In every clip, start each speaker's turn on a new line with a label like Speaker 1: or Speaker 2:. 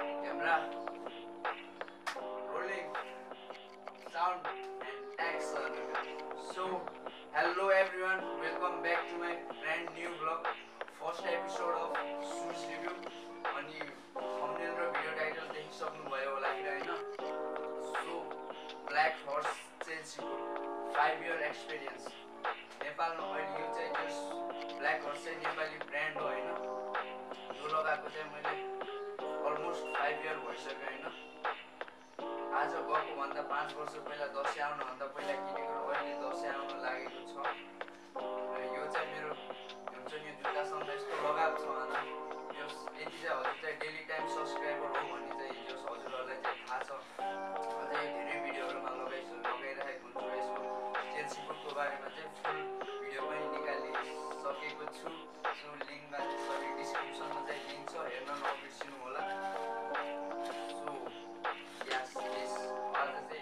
Speaker 1: Camera, rolling, sound and action. So, hello everyone, welcome back to my brand new vlog. First episode of shoes review. अनि thumbnail र video title देखिसक्नु भयो होला कि हैन. So, Black Horse Chelsea 5-year experience. नेपालमा अहिले यो चाहिँ जस्ट Black Horse चाहिँ नेपाली ब्रान्ड हो हैन. यो लगाएको चाहिँ मैले अलमोस्ट 5 इयर भइसक्यो हैन. आज गएको भन्दा 5 वर्ष पहिला दसैँ आउनु भन्दा पहिला किनेको र अहिले दसैँ आउन लागेको छ. र यो चाहिँ मेरो हुन्छ नि जुत्तासँग यस्तो लगाएको छ हैन. यो यति चाहिँ हजुर चाहिँ डेली टाइम सब्स्क्राइबर हो भने चाहिँ यो हजुरहरुलाई चाहिँ थाहा छ. अझै धेरै भिडियोहरुमा लगाइरहेको हुन्छु. यसको चेल्सी बुटको बारेमा चाहिँ फुल भिडियो पनि निकालिसकेको छु. सो लिंकमा सरी डिस्क्रिप्सनमा चाहिँ लिंक छ, हेर्न नबिर्सिनु होला. सो यस यस आज चाहिँ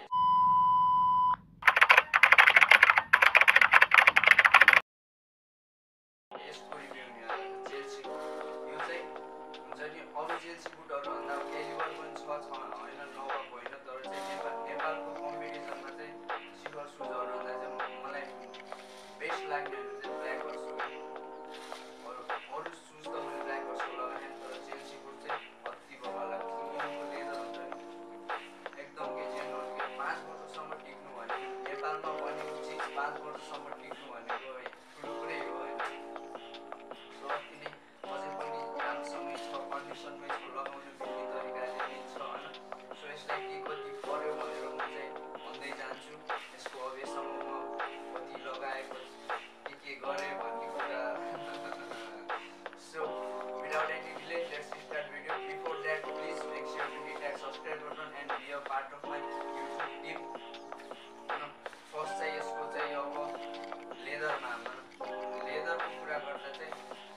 Speaker 1: यसको रिभ्यू नि आज चेल्सीको. यो चाहिँ हुन्छ नि अरू चेल्सी बुटहरु भन्दा क्यालिबर पनि छ हैन, नभएको होइन. तर चाहिँ नेपालको कम्पिटिसनमा चाहिँ सिल्भर सुजहरु भन्दा चाहिँ मलाई बेस्ट लाग्ने चाहिँ ब्ल्याक हर्स हो. अरू सुज त मैले ब्ल्याक हर्सको लगाएँ, तर चेल्सी बुट चाहिँ अति बवाल लाग्छ. यिनको लेदर हुन्छ नि एकदम के जेन्युन के 5 वर्षसम्म टिक्नु भने नेपालमा बनेको चिज 5 वर्षसम्म टिक्नु भनेको ठुलो कुरै हो हैन. सो अति नै अझै पनि राम्रोसँगै छ, कन्डिसनमा यसको लगाउन मिल्ने तरिकाले नै छ हैन. सो यसलाई के कति पर्यो भनेर म चाहिँ भन्दै जान्छु. यसको अबेसम्म म कति लगाएको के गरे भन्ने कुरा. So, without any delay, let's start video. Before that, please make sure to hit that subscribe button and be a part of my YouTube team. First चाहिँ यसको चाहिँ अब लेदरमा लेदरको कुरा गर्दा चाहिँ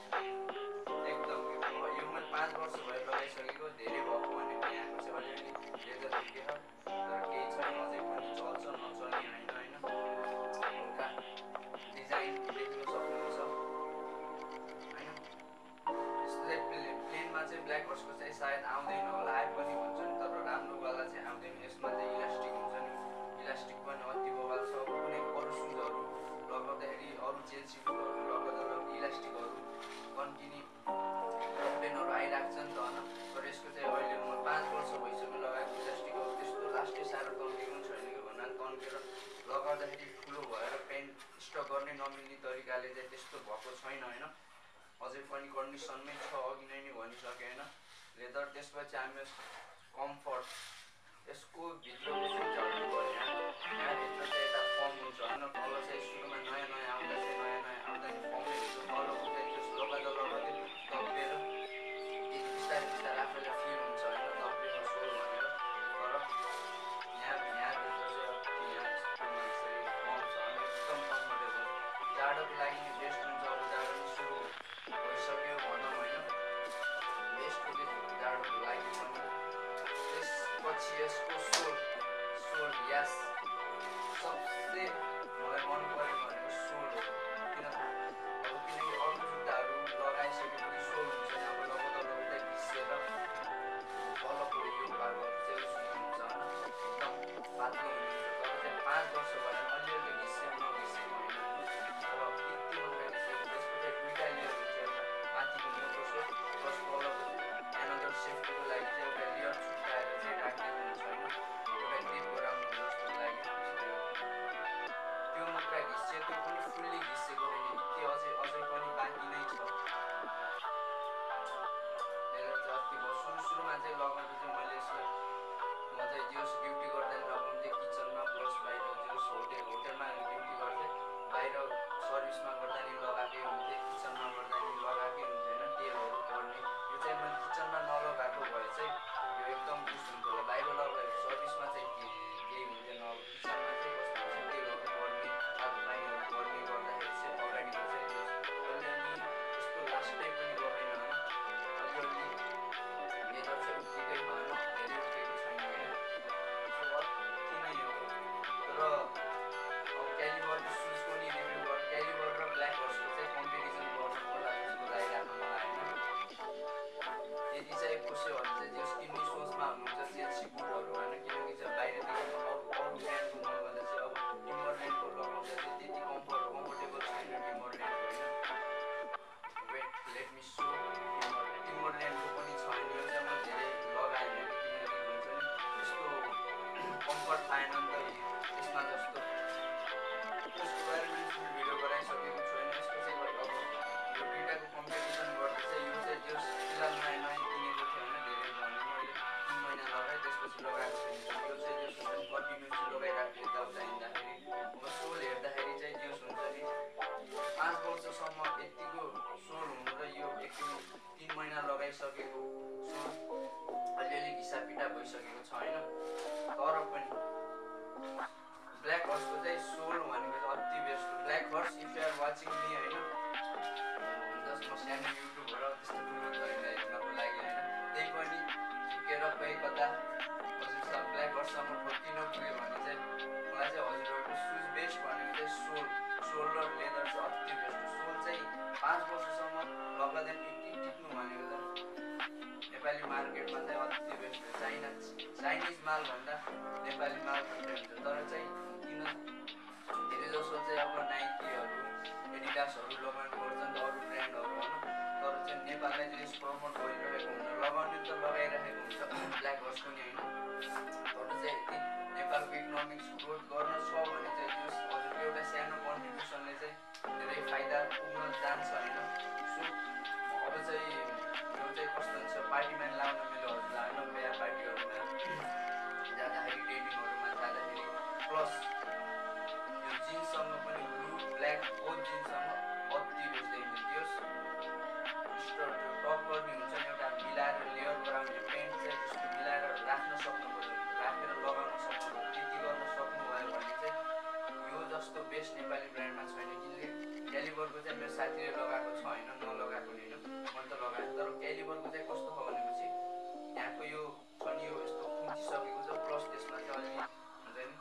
Speaker 1: एकदम यो मैले 5 वर्ष भयो लगाइसकेको. धेरै भएको भने पनि यहाँको चाहिँ अलिअलि लेदर देखेर, तर केही छैन, अझै पनि चल्छ, नचल्ने होइन हैन. हल्का डिजाइन देख्न सक्नुहुन्छ हैन. यस्तो चाहिँ प्लेनमा चाहिँ ब्ल्याक हर्सको चाहिँ सायद आउँदैन होला, आए पनि हुन्छ नि, तर राम्रोवाला चाहिँ आउँदैन. यसमा चाहिँ इलास्टिक हुन्छ नि, इलास्टिक पनि अति बवाल छ. कुनै अरू सुजहरू लगाउँदाखेरि अरू चेल्सी बुटहरू लगाउँदा इलास्टिकहरू कन्टिन्यू कम्प्लेनहरू आइरहेको छ नि त हैन. तर यसको चाहिँ अहिले म 5 वर्ष भइसक्यो लगाएको. इलास्टिकहरू त्यस्तो लास्टै साह्रो तन्केको पनि छैन कि भन्दा तन्केर लगाउँदाखेरि ठुलो भएर पेन्ट स्टक गर्ने नमिल्ने तरिकाले चाहिँ त्यस्तो भएको छैन हैन. अझै पनि कन्डिसनमै छ, अघि नै भनिसकेँ हैन. लेदर त्यसपछि हामी कम्फर्ट. यसको भित्रको सुजहरू भयो यहाँभित्र चाहिँ यता फर्म हुन्छ हैन. तल चाहिँ सुरुमा नयाँ नयाँ आउँदा चाहिँ नयाँ नयाँ आउँदा नि फर्मै हुन्छ. तलको चाहिँ त्यस लगाउँदै दब्बेर बिस्तारै बिस्तारै आफैलाई फिल हुन्छ हैन, दब्बेर सोल भनेर. तर यहाँभित्र चाहिँ अति यहाँ फर्म छ अनि एकदम कम्फर्टेबल. जाडोको लागि नि बेस्ट हुन्छ. अब जाडो नि सुरु भइसक्यो भनौँ हैन. बेस्ट हो कि जाडोको लागि पनि. त्यसपछि यसको सोल यस सबसे मलाई मन परेको भनेको सोल हो. किनकि अरू जुत्ताहरू लगाइसकेपछि सोल हुन्छ नि, अब लगाउँदै घिसेर तलको यो भागहरू चाहिँ उस हुन्छ हैन, एकदम पातलो हुन्छ. तर चाहिँ 5 वर्ष भयो अलिअलि घिस्यो नघिसेको होइन, तर यति मात्रै घिसेको. त्यसको चाहिँ दुईटा लेयर हुन्छ, एउटा माथिको मोटो सोल प्लस तलको एनदर सेफ्टीको लागि चाहिँ एउटा लेयर छुट्याएर चाहिँ राखिएको हुन्छ हैन. एउटा ग्रिप गराउनु जस्तो लागि त्यो मात्र घिस्यो, त्यो पनि फुल्ली घिसेको होइन. त्यो अझै पनि बाँकी नै छ. लेदर चाहिँ अति भयो. सुरुमा चाहिँ लगाउँदा चाहिँ मैले यसलाई म चाहिँ जियोस् ड्युटी गर्दा लगाउँथेँ किचनमा, प्लस बाहिर जियोस् होटेलमा ड्युटी गर्थेँ. बाहिर सर्भिसमा गर्दा नि लगाएकै हुन्थेँ, किचनमा गर्दा नि लगाएकै हुन्थेँ हैन. तेलहरू पर्ने यो चाहिँ मैले किचनमा नलगाएको भए चाहिँ यो एकदम बुस्ट हुन्थ्यो होला. बाहिर लगाएर सर्भिसमा चाहिँ केही हुन्थेन. अब किचनमा चाहिँ कस्तो हुन्छ तेलहरू पर्ने, तातोपानीहरू पर्ने गर्दाखेरि चाहिँ अगाडिको चाहिँ अलिअलि यस्तो लास्टै पनि गएन हैन. अलिअलि लेदर चाहिँ उक्केकै भएन, धेरै उक्केको छैन हैन. सो अति नै हो. तर अब क्यालिबरको सुजको नि रिभ्यू गर्नु, क्यालिबर र ब्ल्याक हर्सको चाहिँ कम्पेरिजन गर्नु पर्ला जस्तो लागिरहेको मलाई हैन. यदि चाहिँ लगाएको छैन। यो चाहिँ जस हुन्छ नि कन्टिन्युसली लगाइराख्यो यताउता हिँड्दाखेरि। अब सोल हेर्दाखेरि चाहिँ जस हुन्छ नि 5 वर्षसम्म यतिको सोल हुनु र यो एकदम 3 महिना लगाइसकेको सोल अलिअलि हिसाब किताब भइसकेको छ होइन। तर पनि ब्ल्याक हर्सको चाहिँ सोल भनेको चाहिँ अति बेस्ट हो। Black horse if you are watching me होइन, जस्ट म सानो युट्युबबाट त्यस्तो ठुलो छैन हेर्नको लागि होइन, त्यही पनि झुकेर कोही कता हजुर ब्ल्याक हर्ससम्म ठोकिन पुग्यो भने चाहिँ मलाई चाहिँ हजुरहरूको सुज बेस्ट भनेको चाहिँ सोल र लेदर चाहिँ अति बेस्ट हो। सोल चाहिँ 5 वर्षसम्म लगाउँदैन टिक्नु भनेको त नेपाली मार्केटमा चाहिँ अति बेस्ट हो। चाइनिज मालभन्दा नेपाली माल भन्ने हुन्छ। तर चाहिँ किन धेरै जसो चाहिँ अब नाइकीहरू एडिडासहरू लगाउनु पर्छ नि त अरू ब्रान्डहरू होइन, तर चाहिँ नेपाललाई चाहिँ प्रमोट गरिरहेको हुन्छ, लगाउनु त लगाइरहेको हुन्छ ब्ल्याक हर्स पनि होइन। तर चाहिँ यति नेपालको इकोनोमिक्स ग्रोथ गर्न छ भने चाहिँ हजुरको एउटा सानो कन्ट्रिब्युसनले चाहिँ धेरै फाइदा पुग्न जान्छ होइन। सो अब चाहिँ यो चाहिँ कस्तो हुन्छ पार्टीमा लाउन मिल्यो हजुरलाई होइन, बिहा पार्टीहरूमा जाँदाखेरि डेटिङहरूमा जाँदाखेरि। प्लस यो जिन्ससँग पनि ब्लू ब्ल्याक बोथ जिन्ससँग अति बेस्ट देखिन्छ। त्यो टप गर्ने हुन्छ नि एउटा मिलाएर लेयर गराउने पेन्ट चाहिँ त्यस्तो मिलाएर राख्न सक्नुपर्छ, राखेर लगाउन सक्नुपर्छ। त्यति गर्न सक्नुभयो भने चाहिँ यो जस्तो बेस्ट नेपाली ब्रान्डमा छैन। किनकि क्यालिबरको चाहिँ मेरो साथीले लगाएको छ होइन, नलगाएको होइन, मैले त लगाएको। तर क्यालिबरको चाहिँ कस्तो छ भनेपछि यहाँको यो छ नि यो यस्तो खुम्चिसकेको छ, प्लस त्यसमा चाहिँ अलि हुन्छ नि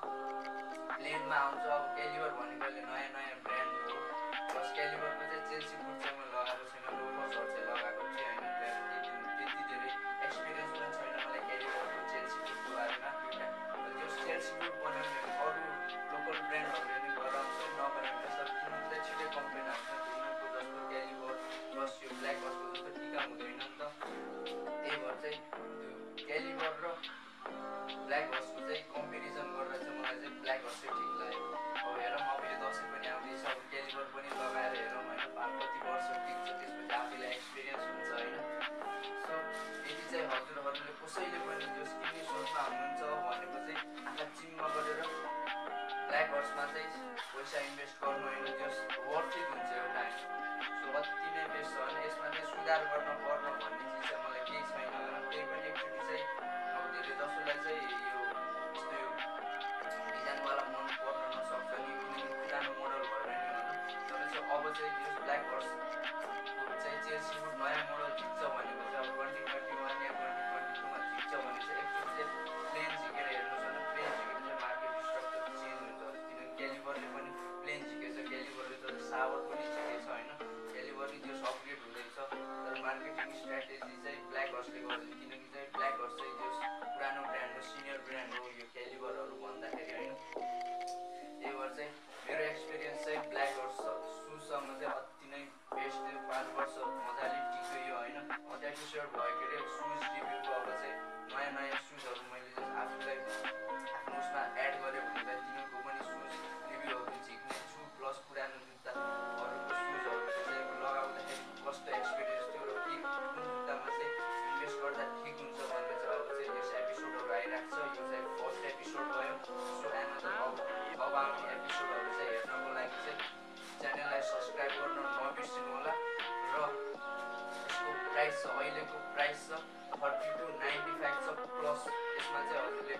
Speaker 1: प्लेनमा आउँछ। अब क्यालिबर भनेको अहिले नयाँ नयाँ ब्रान्ड हो। प्लस क्यालिबरको चाहिँ चेल्सी बुट चाहिँ मैले लगाएको छैन, लोफर्सहरू चाहिँ लगाएको थिएँ होइन। त्यति धेरै एक्सपिरियन्स पनि छैन मलाई क्यालिबरको चेल्सी बुटको बारेमा। यो चेल्सी बुट बनाउने अरू लोकल ब्रान्डहरूले नि गराउँछ नगराउँछ, सब किन्नु चाहिँ छिटै कम्प्लेन आउँछ यिनीहरूको जस्तो क्यालिबर प्लस यो ब्ल्याक हर्सको जस्तो टिका हुँदैन नि त। त्यही भएर चाहिँ त्यो क्यालिबर र ब्ल्याक हर्सको चाहिँ कम्पेरिजन गरेर चाहिँ मलाई चाहिँ ब्ल्याक हर्स चाहिँ ठिक लाग्यो। अब हेरौँ अब यो दसैँ पनि आउँदैछ, अब क्यालिबर पनि लगाएर हेरौँ होइन, कति वर्ष टिक्छ, त्यसपछि आफूलाई एक्सपिरियन्स हुन्छ होइन। सो यदि चाहिँ हजुरहरूले कसैले पनि जस किन्ने सोचमा हुनुहुन्छ भनेको चाहिँ आँखा चिम्म गरेर ब्ल्याक हर्समा चाहिँ पैसा इन्भेस्ट गर्नु होइन, जस वर्थ इट हुन्छ एउटा होइन। सो अति नै बेस्ट छ होइन। यसमा चाहिँ सुधार गर्न पर्न भन्ने चिज चाहिँ मलाई केही छैन होइन। त्यही पनि एकचोटि चाहिँ अब धेरै जसोलाई चाहिँ यो यस्तो यो डिजाइनवाला मन पर्न नसक्छ नि, किनकि पुरानो मोडल भएर नि होइन। तर चाहिँ अब चाहिँ यो ब्ल्याक हर्सको चाहिँ चेल्सी बुट नयाँ मोडल झिक्छ भनेको चाहिँ अब 2021 या 2022मा झिक्छ भने चाहिँ एकचोटि चाहिँ प्लेन झिकेर हेर्नुहोस् होइन। प्लेन झिकेर चाहिँ मार्केट स्ट्रक्चर चेन्ज हुन्छ। किनकि क्यालिबरले पनि प्लेन झिकेछ, क्यालिबरले त सावर पनि झिकेछ होइन। क्यालिबरले त्यो अपग्रेड हुँदैछ, तर मार्केटिङ स्ट्राटेजी चाहिँ ब्ल्याक हर्सले गर्छ। किनकि चाहिँ ब्ल्याक हर्स चाहिँ जो पुरानो ब्रान्ड हो, सिनियर ब्रान्ड हो यो क्यालिबरहरू भन्दाखेरि होइन। त्यही भएर चाहिँ मेरो एक्सपिरियन्स चाहिँ ब्ल्याक हर्स सुजसँग चाहिँ अति नै बेस्ट थियो। 5 वर्ष मजाले टिक्यो यो होइन। एपिसोड भयो के अरे सुज रिभ्यूको। अब चाहिँ नयाँ नयाँ सुजहरू मैले जस्ट आफूलाई आफ्नो उसमा एड गरेँ भने चाहिँ तिनीहरूको पनि सुज रिभ्यूहरू झिक्ने छु। प्लस पुरानो जुत्ताहरूको सुजहरू चाहिँ लगाउँदाखेरि कस्तो एक्सपिरियन्स थियो र के कुन जुत्तामा चाहिँ इन्भेस्ट गर्दा ठिक हुन्छ भनेर चाहिँ अब चाहिँ यस एपिसोडहरू आइरहेको छ। यो चाहिँ फर्स्ट एपिसोड भयो। सो अब आउने एपिसोडहरू चाहिँ हेर्नको लागि चाहिँ च्यानललाई सब्सक्राइब गर्न नबिर्सिनु होला। र यसको प्राइस छ, अहिलेको प्राइस छ 30 to 95 छ। प्लस यसमा चाहिँ हजुरले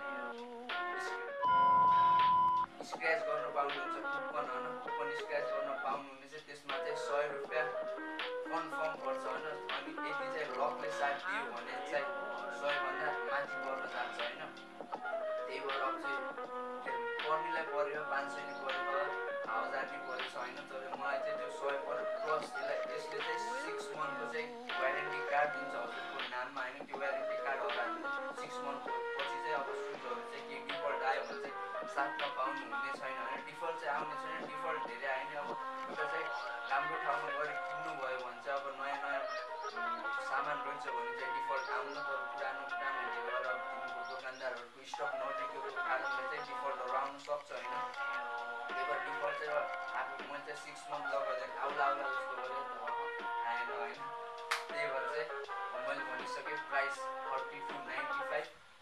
Speaker 1: स्क्रैच गर्न पाउनुहुन्छ, कुपन होइन, कुपन स्क्रैच गर्न पाउनुहुनेछ। त्यसमा चाहिँ 100 रुपियाँ कन्फर्म पर्छ होइन। अनि यदि चाहिँ लकले साथ दियो भने चाहिँ 100भन्दा माथि पर्न जान्छ होइन। त्यही भएर अब चाहिँ पर्नेलाई पऱ्यो, 500 नि पऱ्यो, 1000 नि परेछ होइन। तर मलाई चाहिँ त्यो 100 पऱ्यो। प्लस यसले चाहिँ 6 मन्थको चाहिँ वारेन्टी कार्ड दिन्छ हजुरको नाममा होइन। त्यो वारेन्टी कार्ड हरायो 6 मन्थ पछि चाहिँ अब सुजहरू चाहिँ के डिफल्ट आयो भने चाहिँ साथमा पाउनु हुने छैन होइन। डिफल्ट चाहिँ आउने छैन, डिफल्ट धेरै आएन। अब एउटा चाहिँ राम्रो ठाउँमा गएर किन्नुभयो भने चाहिँ अब नयाँ नयाँ सामान रहेछ भने चाहिँ डिफल्ट आउनु। तर पुरानो हुँदै गएर तिनीहरूको दोकानदारहरूको स्टक नबिकेको कारणले चाहिँ डिफल्टहरू आउनु सक्छ होइन। त्यही भएर डिफल्ट चाहिँ आफू मैले चाहिँ 6 मन्थ लगाएर आउला जस्तो गरेँ आएन होइन। त्यही भएर चाहिँ मैले भनिसकेँ प्राइस 30 to 95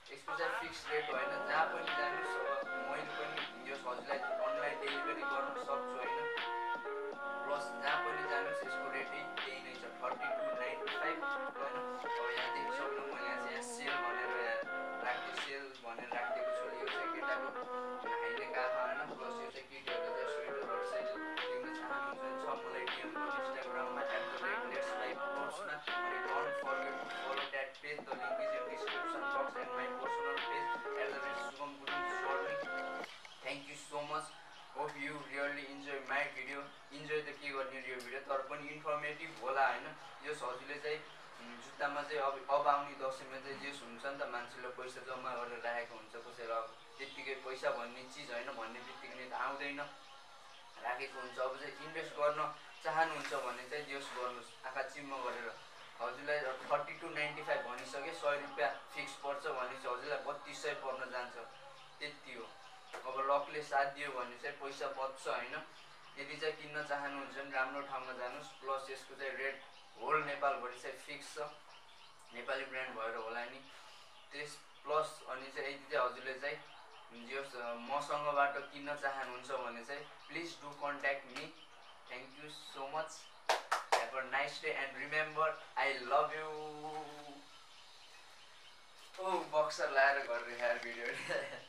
Speaker 1: यसको चाहिँ फिक्स रेट होइन, जहाँ पनि जानुहोस्। अब मैले पनि यो हजुरलाई अनलाइन डेलिभरी गर्न सक्छु होइन, प्लस जहाँ पनि जानुहोस् यसको रेटै त्यही नै छ 32.95 होइन। अब यहाँ देखि सक्नु मैले यहाँ सेल भनेर राख्दै सेल भनेर राखिदिएको छु। यो चाहिँ केटाको हाइने काखा होइन, प्लस यो चाहिँ केटीहरूको चाहिँ स्वेटरहरू चाहिँ लिन चाहनुहुन्छ भने छ मलाई डिएम गर्नु इन्स्टाग्राममा @letslifecoachमा। अनि don't forget to follow that page, the link is in description box and my personal page @Shubham Gurung shortly। Thank you so much. Hope you really enjoy my video. Enjoy त के गर्ने यो video, तर पनि informative होला होइन। यस हजुरले चाहिँ जुत्तामा चाहिँ अब आउने दसैँमा चाहिँ जेस हुन्छ नि त, मान्छेले पैसा जम्मा गरेर राखेको हुन्छ कसैले। अब त्यत्तिकै पैसा भन्ने चिज होइन, भन्ने बित्तिकै त आउँदैन, राखेको हुन्छ। अब चाहिँ इन्भेस्ट गर्न चाहनुहुन्छ भने चाहिँ जेस गर्नुहोस् आँखा चिम्म गरेर। हजुरलाई 32.95 भनिसके, 100 रुपियाँ फिक्स पर्छ भने चाहिँ हजुरलाई 3200 पर्न जान्छ, त्यति हो। अब लकले साथ दियो भने चाहिँ पैसा बच्छ होइन। यदि चाहिँ किन्न चाहनुहुन्छ भने राम्रो ठाउँमा जानुहोस्। प्लस यसको चाहिँ रेट होल नेपालभरि चाहिँ फिक्स छ, नेपाली ब्रान्ड भएर होला नि। त्यस प्लस अनि चाहिँ यदि चाहिँ हजुरले चाहिँ जो मसँगबाट किन्न चाहनुहुन्छ भने चाहिँ please do contact me. Thank you so much. Have a nice day and remember I love you. ओ बक्सर लाएर गरेर यार भिडियो